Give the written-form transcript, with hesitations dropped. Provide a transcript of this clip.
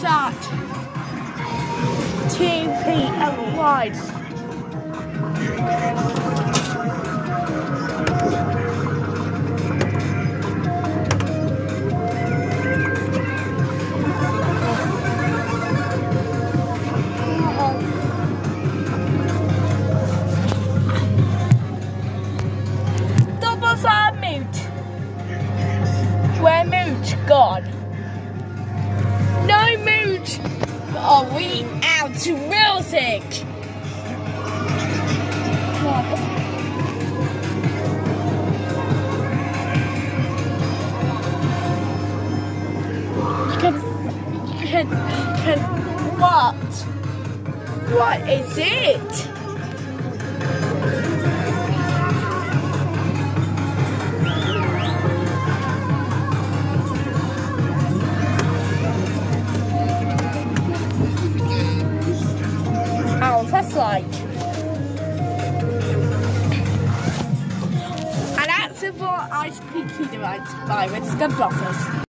that? 2 p.m. wide. Doubles are mute. We're mute gone. No mute. Are we out to music? Can what? What is it? Oh, that's like. And that's it for Ice Cream Kingdom by with Scum Blockers.